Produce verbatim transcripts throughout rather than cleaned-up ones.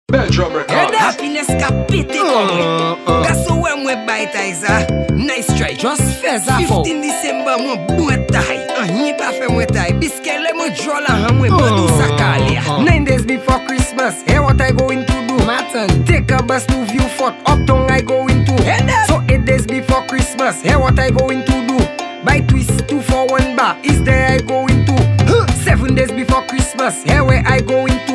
Belgium record. Happiness kapite komwe. Gaso we mwe baita isa. Nice try, just feza fo. fifteen December mwe mwe tai. Anyi pa fe mwe tai. Biskele mwe drola ha mwe badu sakalia. Nine days before Christmas, here what I going to do? Matten. Take a bus to View Fort, Uptown I going to. So eight days before Christmas, here what I going to do? Buy twist two for one bar, is there I going to? Seven days before Christmas, here where I going to?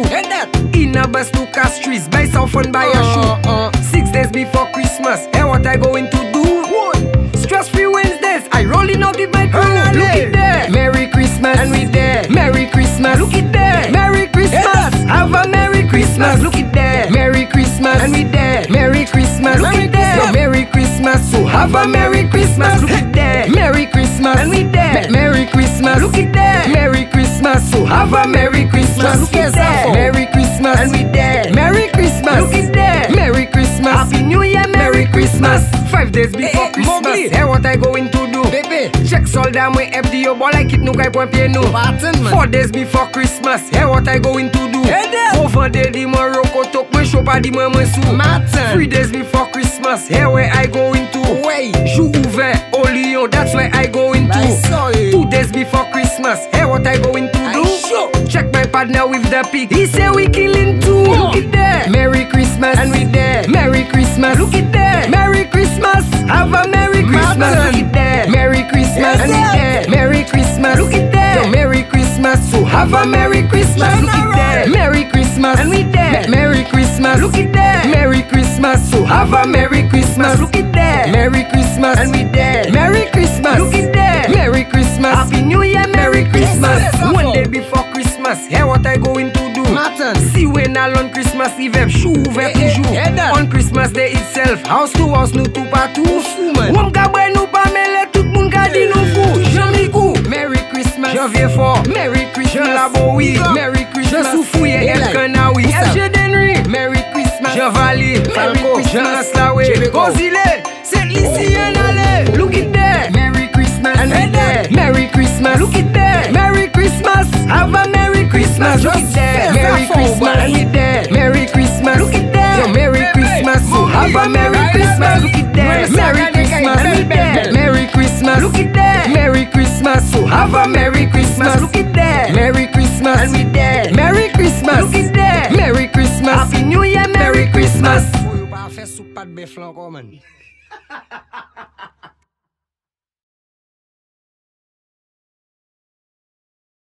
In a bus to Castries, buy some fun, buy a shoe. uh, Six days before Christmas, here what I going to do? Stress free Wednesdays, I rolling out with my crew. Look it there, Merry Christmas, and we there. Merry Christmas, look it there. Merry Christmas, have a Merry Christmas. Look it there, Merry Christmas, and we there. Merry Christmas, look it there. Merry Christmas, so have a Merry Christmas. Look it there, Merry Christmas, and we there. Merry Christmas, look it there. Merry Christmas, so have a Merry Christmas. Look it there, Merry Christmas, and we there. Merry Christmas, look it there. Merry Christmas, Happy New Year, Merry Christmas. Five days before Christmas, here what I going to do? Baby, check all down my F D O, boy like it no kai point pay no. Four days before Christmas, here what I going to do? Over there the Morocco talk me shop a di mama sou. Three days before Christmas, here where I going to? Way, Jou ouvert, au Lyon, that's where I going to. Two days before Christmas, here what I going to do? Check my partner with the pig, he say we killing too. Look it there, Merry Christmas, and we there. Merry Christmas, look it there. Merry Christmas, have a Merry Christmas. Look it there, Merry Christmas, and we there. Merry Christmas, look it there. Merry Christmas, so have a Merry Christmas. Look it there, Merry Christmas, and we there. Merry Christmas, look it there. Merry Christmas, so have a Merry Christmas. Look it there, Merry Christmas, and we there. Merry Christmas, look it there. Merry Christmas, Happy New Year, Merry Christmas. One day before Christmas, here what I going to do? Matten. See when I on Christmas Eve, shoe ouvert toujours. On Christmas Day itself, house to house nous tout partout. Wam ka boy nous pas mêler, tout moun ka di nou fou. Jamais kou. Merry Christmas, janvier fort. Merry Christmas, la boui. Merry Christmas, soufouye el kanawi. F G Denry. Merry Christmas, Jean Valley. Merry Christmas, Slawe. Kozile, Saint Lucien ale. Look it there. Merry Christmas, and we there. Merry Christmas, look it there. Merry Christmas, have a Merry Christmas. Look it there. Merry Christmas, and we there. Merry Christmas, look it there. Merry Christmas, so have a Merry Christmas. Look it there. Merry Christmas, and we there. Merry Christmas, look it there. Merry Christmas, so have a Merry Christmas. Look it there. Merry Christmas, and we there. Merry Christmas, look it there. Merry Christmas, Happy New Year, Merry Christmas.